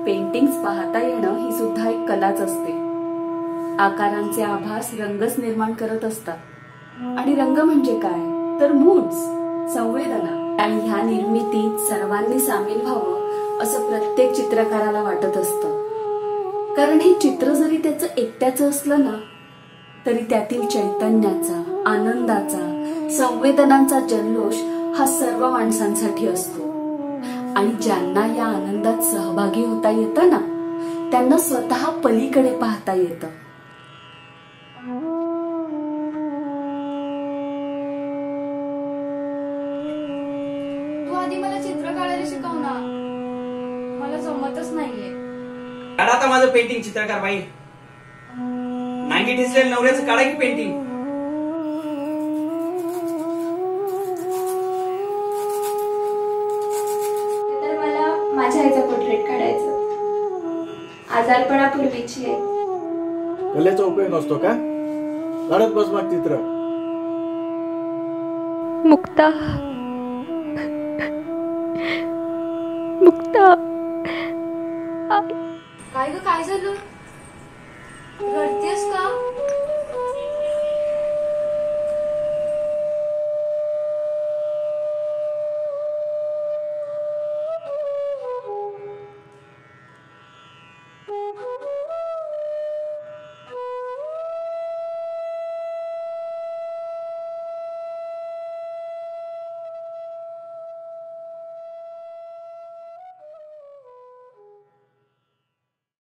Paintings पाहता येणं ही सुद्धा एक कलाच असते। आकारांचे आभास रंगच निर्माण करत असतात आणि रंग म्हणजे काय तर मूड्स, संवेदना। आणि ह्या निर्मितीत सर्वांनी सामील व्हावं असं प्रत्येक चित्रकाराला वाटत असतं, कारण हे चित्र जरी त्याचं एकट्याचं असलं ना तरी त्यातील चैतन्याचा, आनंदाचा, संवेदनांचा जल्लोष हा सर्व माणसांसाठी असतो। आणि ज्यांना या आनंदात सहभागी होता येतं ना त्यांना स्वतः पलीकडे पाहता येतं। तू आधी मला चित्र काढायला शिकव ना, मला जमतच नाहीये। काढा आता माझं पेंटिंग चित्रकार बाई। नांगी ठेचलेल्या नवऱ्याचं काढा की पेंटिंग। तर मला माझ्या आईचं पोर्ट्रेट काढायचं, आजारपणापूर्वीची आहे। कलेचा उपयोग नसतो का? काढत बस मग चित्र। मुक्ता, मुक्ता, काय ग, काय झालं? रडतेस का?